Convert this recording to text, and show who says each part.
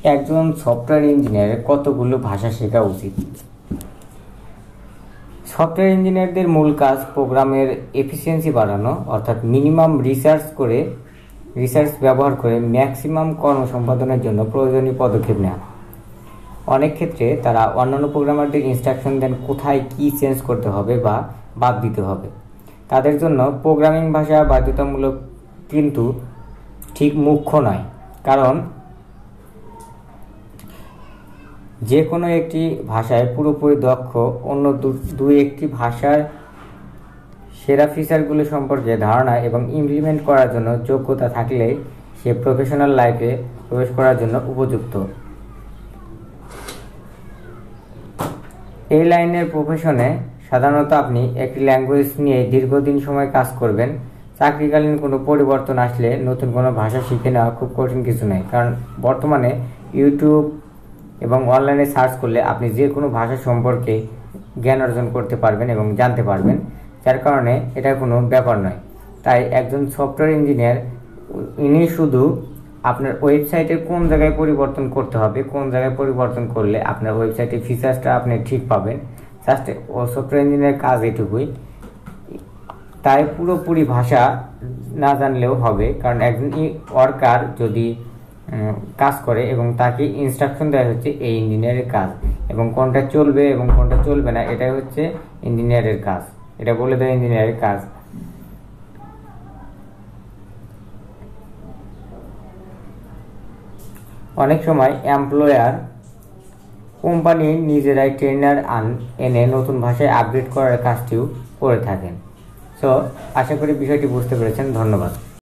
Speaker 1: একজন সফটওয়্যার ইঞ্জিনিয়ারের কতগুলো ভাষা শেখা উচিত? সফটওয়্যার ইঞ্জিনিয়ারদের মূল কাজ প্রোগ্রামের এফিসিয়েন্সি বাড়ানো, অর্থাৎ মিনিমাম রিসার্চ ব্যবহার করে ম্যাক্সিমাম কর্ম সম্পাদনের জন্য প্রয়োজনীয় পদক্ষেপ নেওয়া। অনেক ক্ষেত্রে তারা অন্যান্য প্রোগ্রামারদের ইনস্ট্রাকশন দেন কোথায় কি চেঞ্জ করতে হবে বা বাদ দিতে হবে। তাদের জন্য প্রোগ্রামিং ভাষা বাধ্যতামূলক, কিন্তু ঠিক মুখ্য নয়, কারণ যে কোনো একটি ভাষায় পুরোপুরি দক্ষ অন্য দুই একটি ভাষার সেরা ফিচারগুলো সম্পর্কে ধারণা এবং ইমপ্লিমেন্ট করার জন্য যোগ্যতা থাকলে সে প্রফেশনাল লাইফে প্রবেশ করার জন্য উপযুক্ত। এই লাইনের প্রফেশনে সাধারণত আপনি একটি ল্যাঙ্গুয়েজ নিয়ে দীর্ঘদিন সময় কাজ করবেন। চাকরিকালীন কোনো পরিবর্তন আসলে নতুন কোনো ভাষা শিখে নেওয়া খুব কঠিন কিছু নয়, কারণ বর্তমানে ইউটিউব এবং অনলাইনে সার্চ করলে আপনি যে কোনো ভাষা সম্পর্কে জ্ঞান অর্জন করতে পারবেন এবং জানতে পারবেন, যার কারণে এটা কোনো ব্যাপার নয়। তাই একজন সফটওয়্যার ইঞ্জিনিয়ার ইনি শুধু আপনার ওয়েবসাইটের কোন জায়গায় পরিবর্তন করতে হবে, কোন জায়গায় পরিবর্তন করলে আপনার ওয়েবসাইটের ফিচার্সটা আপনি ঠিক পাবেন, জাস্ট সফটওয়্যার ইঞ্জিনিয়ারের কাজ এটুকুই। তাই পুরোপুরি ভাষা না জানলেও হবে, কারণ একজন ওয়ার্কার যদি কাজ করে এবং তাকে ইনস্ট্রাকশন দেওয়া হচ্ছে এই ইঞ্জিনিয়ারের কাজ, এবং কোনটা চলবে এবং কোনটা চলবে না এটাই হচ্ছে ইঞ্জিনিয়ারের কাজ, এটা বলে দেয় ইঞ্জিনিয়ারের কাজ। অনেক সময় এমপ্লয়ার কোম্পানি নিজেরাই ট্রেনার এনে নতুন ভাষায় আপডেট করার কাজটিও করে থাকেন। সো আশা করি বিষয়টি বুঝতে পেরেছেন। ধন্যবাদ।